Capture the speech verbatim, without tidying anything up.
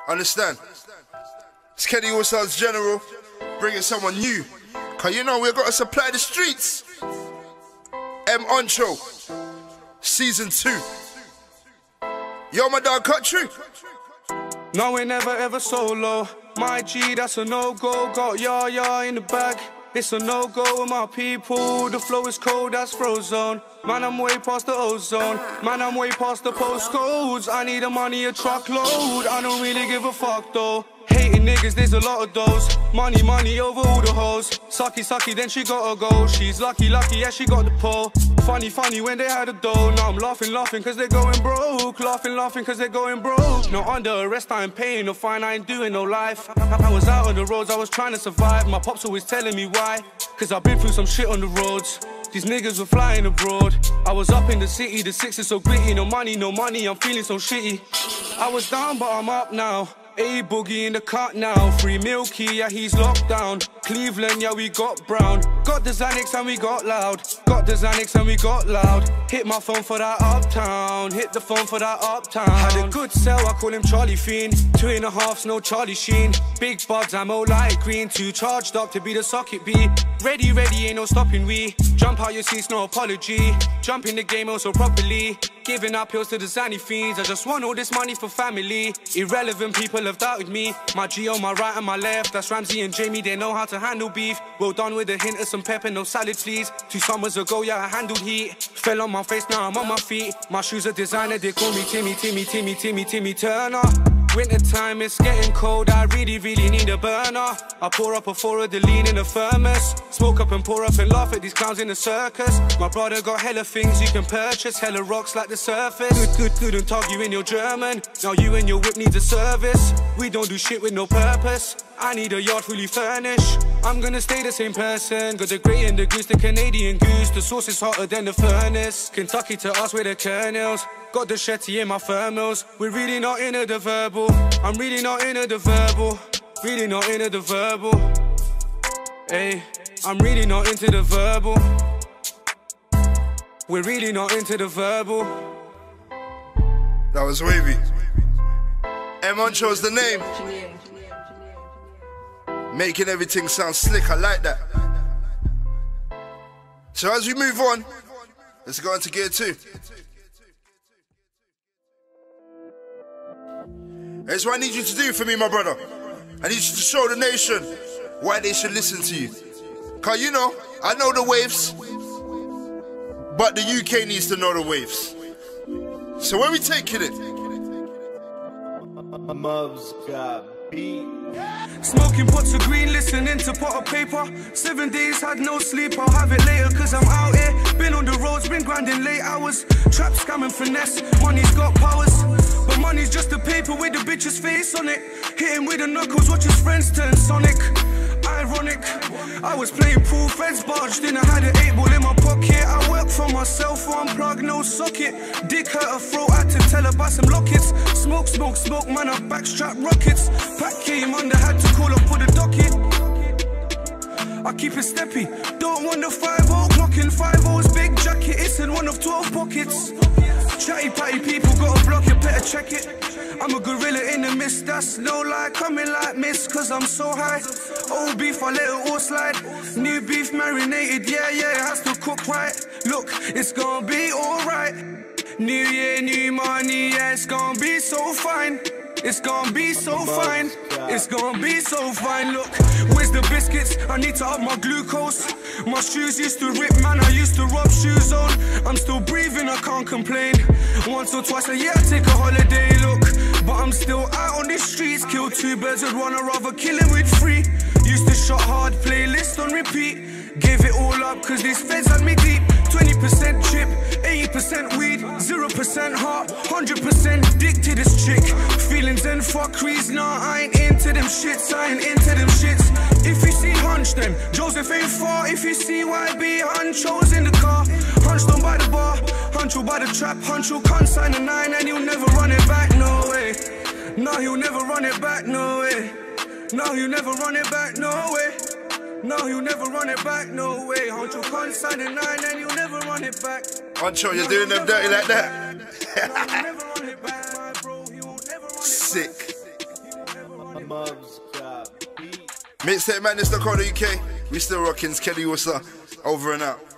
Understand? It's Kenny Allstars General, bringing someone new. Cause you know we gotta supply the streets. M. Huncho, season two. Yo, my dog, cut true. No, we never ever solo. My G, that's a no-go. Got ya ya in the bag. It's a no-go with my people. The flow is cold, that's frozen. Man, I'm way past the ozone. Man, I'm way past the postcodes. I need the money, a truckload. I don't really give a fuck though. Hating niggas, there's a lot of those. Money, money over all the hoes. Sucky, sucky, then she gotta go. She's lucky, lucky, yeah, she got the pole. Funny, funny when they had a dough. Now I'm laughing, laughing cause they're going broke. Laughing, laughing cause they're going broke. No under arrest, I ain't paying no fine, I ain't doing no life. I was out on the roads, I was trying to survive. My pops always telling me why. Cause I've been through some shit on the roads. These niggas were flying abroad. I was up in the city, the six is so gritty. No money, no money, I'm feeling so shitty. I was down but I'm up now. A boogie in the cut now. Free Milky, yeah, he's locked down. Cleveland, yeah, we got brown. Got the Xanax and we got loud. Got the Xanax and we got loud. Hit my phone for that uptown. Hit the phone for that uptown. Had a good sell, I call him Charlie Fiend. Two and a half's no Charlie Sheen. Big buds, ammo light green. Too charged up to be the socket B. Ready, ready, ain't no stopping we. Jump out your seats, no apology. Jump in the game also properly. Giving up pills to the Zanny fiends. I just want all this money for family. Irrelevant people have doubted me. My G on my right and my left. That's Ramsey and Jamie, they know how to handle beef. Well done with a hint of some pepper, no salad please. Two summers ago, yeah, I handled heat. Fell on my face, now I'm on my feet. My shoes are designer, they call me Timmy, Timmy, Timmy, Timmy, Timmy Turner. Winter time, it's getting cold, I really, really need a burner. I pour up a four of the lean in a thermos. Smoke up and pour up and laugh at these clowns in the circus. My brother got hella things you can purchase, hella rocks like the surface. Good, good, couldn't talk you in your German. Now you and your whip needs a service. We don't do shit with no purpose. I need a yard fully furnished. I'm gonna stay the same person. Got the grey and the goose, the Canadian goose. The sauce is hotter than the furnace. Kentucky to us with the kernels. Got the shetty in my thermals. We're really not into the verbal. I'm really not into the verbal. Really not into the verbal. Hey, I'm really not into the verbal. We're really not into the verbal. That was wavy. M. Huncho's the name. Making everything sound slick, I like that. So as we move on, let's go into gear two. Here's what I need you to do for me, my brother. I need you to show the nation why they should listen to you. Cause you know, I know the waves, but the U K needs to know the waves. So where we taking it? Mubs got beat. Smoking pots of green, listening to pot of paper. Seven days, had no sleep, I'll have it later cause I'm out here. Been on the roads, been grinding late hours. Trap, scam and finesse, money's got powers. But money's just a paper with the bitch's face on it. Hit him with the knuckles, watch his friends turn Sonic. Ironic, I was playing pool, feds barged in, I had an eight ball in my pocket. I work for myself, one plug, no socket. Dick hurt her throat, had to tell her about some lockets. Smoke, smoke, smoke, man, I backstrap rockets. Pack came under, had to call up for the docket. I keep it steppy, don't want the five oh clock in five oh's big jacket, it's in one of twelve pockets. Chatty patty people gotta block it, better check it. I'm a gorilla in the mist, that's no lie. Coming like mist, cause I'm so high. Old beef, I let it all slide. New beef marinated, yeah, yeah, it has to cook right. Look, it's gonna be alright. New year, new money, yeah, it's gonna be so fine. It's gonna be so fine. It's gonna be so fine. Look, where's the biscuits? I need to up my glucose. My shoes used to rip, man, I used to rub shoes on. I'm still breathing, I can't complain. Once or twice a year I take a holiday, look. But I'm still out on the streets. Kill two birds with one, I'd rather kill him with three. Used to shot hard, playlist on repeat. Gave it all up cause these feds had me deep. twenty percent chip, eighty percent weed, zero percent heart, one hundred percent dick to this chick. Feelings and fuckeries, nah, I ain't into them shits, I ain't into them shits. If you see Hunch then, Joseph ain't far. If you see Y B, Huncho's in the car. Hunched on by the bar, Huncho by the trap. Huncho can't sign a nine and he'll never run it back, no way. No, he'll never run it back, no way. No, he'll never run it back, no way. No, he'll never run it back, no way. Huncho can't sign a nine and he'll never run it back. Huncho, you're doing them dirty like that? Sick. Mubs got beat. Mixtape Madness dot co dot U K. We still rocking. Kelly What's up? Over and out.